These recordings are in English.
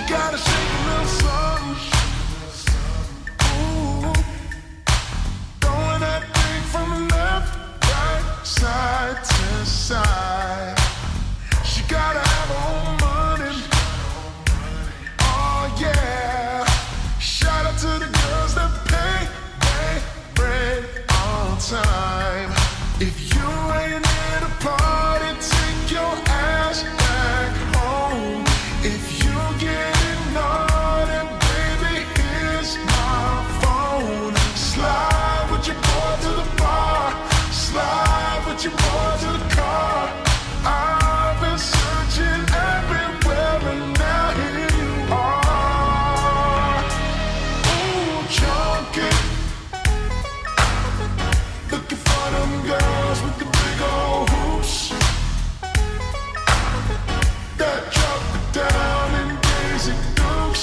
gotta shake a little something. Ooh, throwing that thing from the left, right, side to side. She gotta have her own money. Oh yeah. Shout out to the girls that pay rent on time. If you ain't at a party, take your ass back home. If you getting naughty, baby, here's my phone. Slide with your boy to the bar. Slide with your boy to the car. I've been searching everywhere and now here you are. Ooh, Chुनky. Looking for them girls with the big old hoops that drop it down in Daisy Dukes.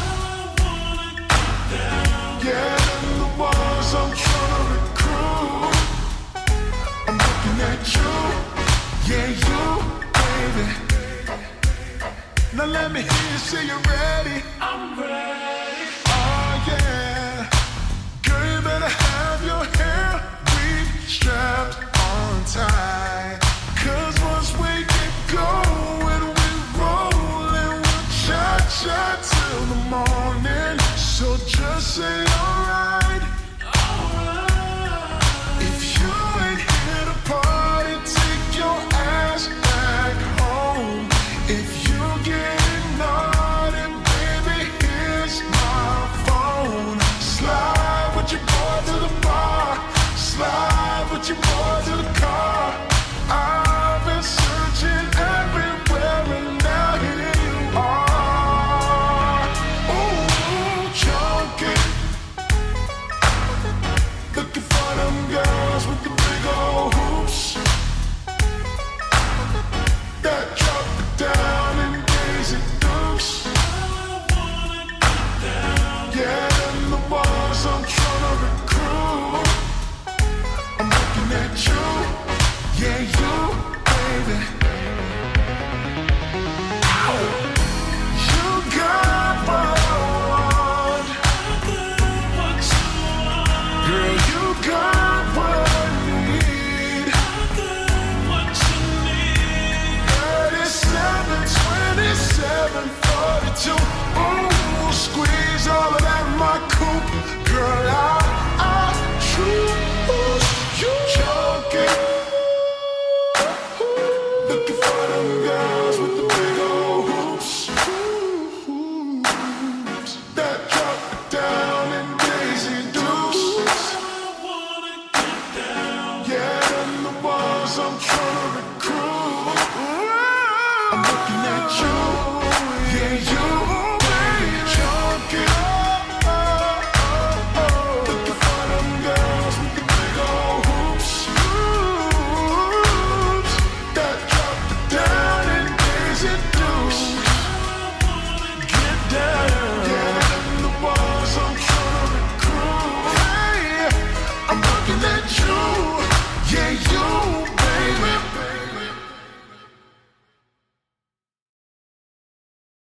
Yeah, them the ones I'm trying to recruit. I'm looking at you, yeah, you, baby. Now let me hear you say you're ready. I'm ready. Oh yeah. Girl, you better have your hair strapped on tight. Cause once we get going, we rollin', we'll cha-cha till the morning. So just say alright. If you ain't here to party, take your ass back home. If you getting naughty, baby, here's my phone. Slide with your boy to the bar. Slide with your boy to